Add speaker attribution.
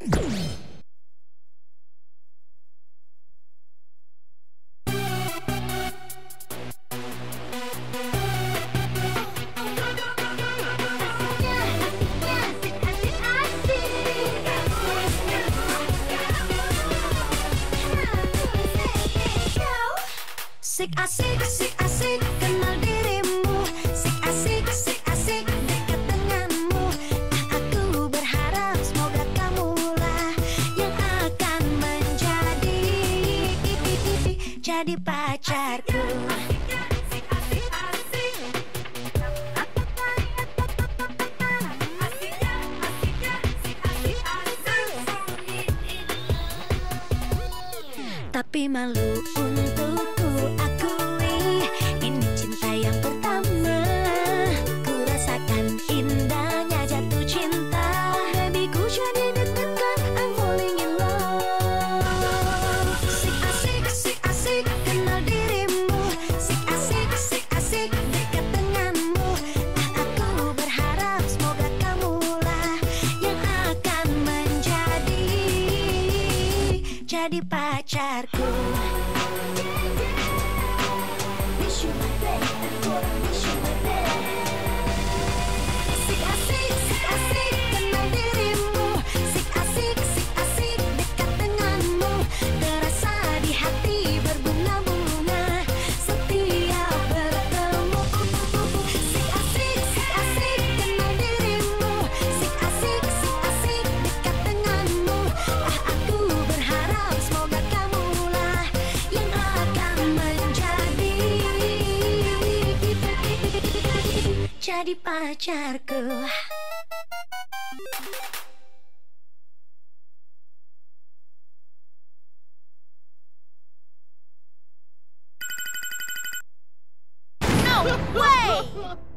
Speaker 1: Sik asik, sik asik, kenal dirimu. Sik asik, sik asik, dekat denganmu. Aku berharap semoga kamulah yang akan jadi pacarku. Tapi malu untukku akui, ini cinta yang pertama. Ku rasakan indahnya jatuh cinta. Baby, ku jadi deg-degan, I'm falling in love. Sik asik, kenal dirimu. Sik asik, dekat denganmu. Aku berharap semoga kamulah yang akan jadi pacarku. Wish you my day, wish you my day. Sik asik, kenal dirimu. Sik asik, dekat denganmu. Terasa di hati berbunga-bunga setiap bertemu. Sik asik, kenal dirimu. Sik asik, dekat denganmu. Aku berharap semoga kamulah yang akan jadi pacarku. No way!